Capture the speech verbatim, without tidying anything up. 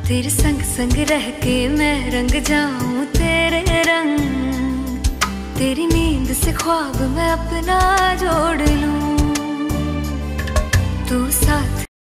तेरे संग संग रह के मैं रंग जाऊं तेरे रंग, तेरी नींद से ख्वाब मैं अपना जोड़ लूं।